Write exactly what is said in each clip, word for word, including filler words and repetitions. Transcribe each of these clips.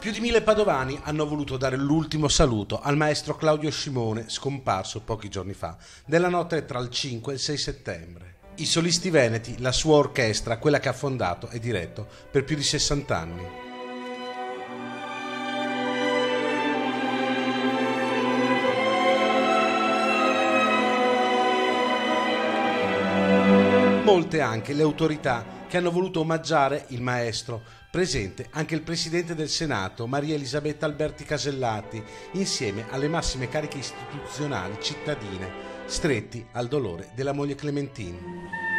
Più di mille padovani hanno voluto dare l'ultimo saluto al maestro Claudio Scimone, scomparso pochi giorni fa, della notte tra il cinque e il sei settembre. I Solisti Veneti, la sua orchestra, quella che ha fondato e diretto per più di sessanta anni. Molte anche le autorità che hanno voluto omaggiare il maestro, presente anche il Presidente del Senato, Maria Elisabetta Alberti Casellati, insieme alle massime cariche istituzionali cittadine, stretti al dolore della moglie Clementine.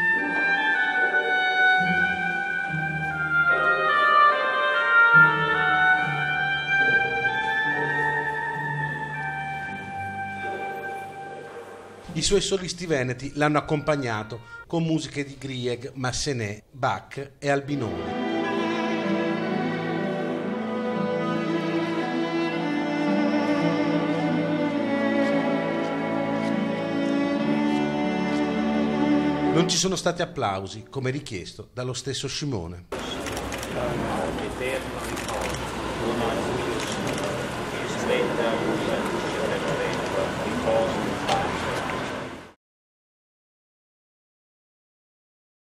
I suoi solisti veneti l'hanno accompagnato con musiche di Grieg, Massenet, Bach e Albinoni. Non ci sono stati applausi, come richiesto dallo stesso Scimone. Eterno riposo, non a Dio, che sveglia il riposo